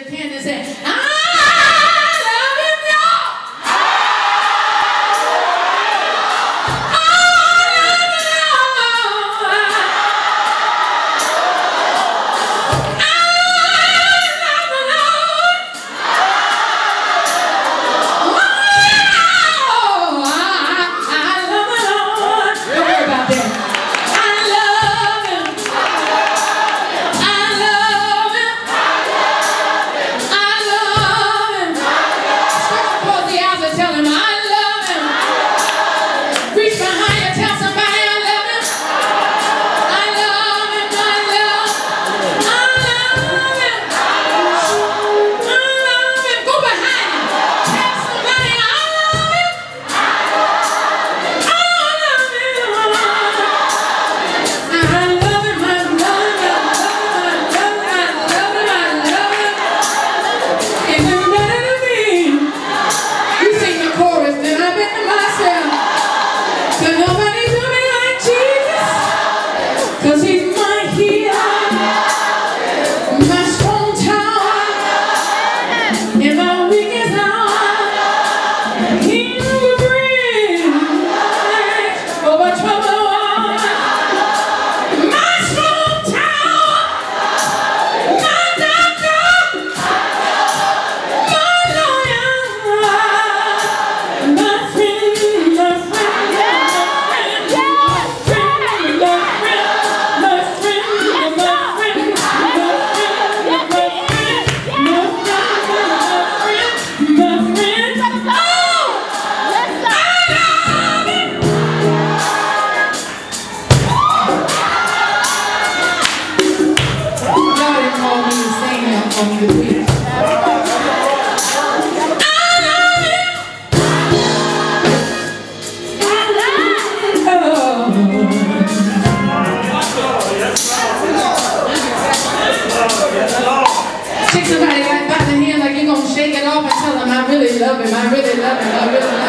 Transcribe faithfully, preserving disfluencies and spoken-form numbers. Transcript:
you can and say, I love him, y'all. I love him, y'all. I love the Lord. Oh, I, I love the Lord. Don't worry about that. I love him. I love him. I love him. Stretch across the aisles and tell him I love him. Reach behind you, tell somebody I love him. I love him. I love him. I love him. I love him. Go behind him. Tell somebody I love him. I love him. I love him. I love him. I love him. I love him. I love him. I love him. I love him. If you're better than me, you sing the chorus, then I bet to myself, can nobody do me like Jesus? Cause he's my healer, my strong tower, in my weakest hour, he will bring light over troubled water. My strong tower, my doctor, my lawyer, my friend, my friend, my friend, my friend, my friend, my friend, my friend, my friend, my friend, my friend. Oh, I love him. Y'all didn't call me to sing that for me to preach. I love him. Shake somebody right by the hand like you're gonna shake it off and tell them I really love him, I really love him, I really love him.